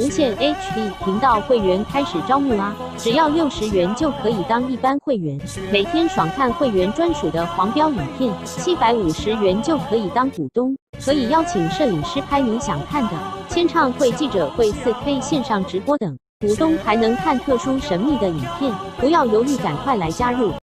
无线 HD 频道会员开始招募啦！只要60元就可以当一般会员，每天爽看会员专属的黄标影片；750元就可以当股东，可以邀请摄影师拍你想看的签唱会、记者会、4K 线上直播等。股东还能看特殊神秘的影片，不要犹豫，赶快来加入！